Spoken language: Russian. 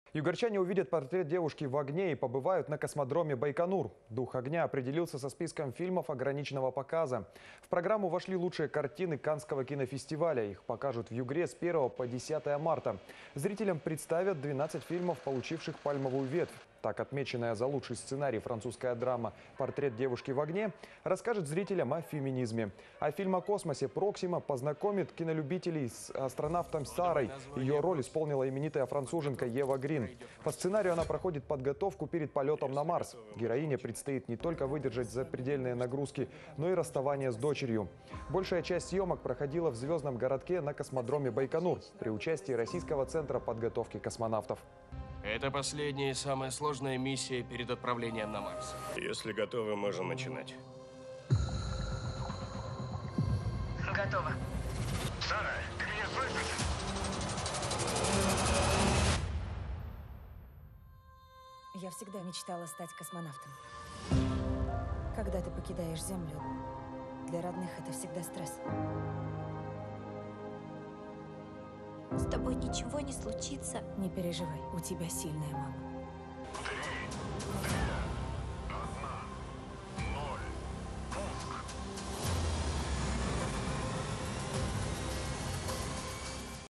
Югорчане увидят портрет девушки в огне и побывают на космодроме Байконур. «Дух огня» определился со списком фильмов ограниченного показа. В программу вошли лучшие картины Каннского кинофестиваля. Их покажут в Югре с 1 по 10 марта. Зрителям представят 12 фильмов, получивших пальмовую ветвь. Так, отмеченная за лучший сценарий французская драма «Портрет девушки в огне» расскажет зрителям о феминизме. А фильм о космосе «Проксима» познакомит кинолюбителей с астронавтом Сарой. Ее роль исполнила именитая француженка Ева Грин. По сценарию она проходит подготовку перед полетом на Марс. Героине предстоит не только выдержать запредельные нагрузки, но и расставание с дочерью. Большая часть съемок проходила в звездном городке на космодроме Байконур при участии Российского центра подготовки космонавтов. Это последняя и самая сложная миссия перед отправлением на Марс. Если готовы, можем начинать. Готово. Сара, ты меня слышишь? Я всегда мечтала стать космонавтом. Когда ты покидаешь Землю, для родных это всегда стресс. С тобой ничего не случится. Не переживай, у тебя сильная мама. 3,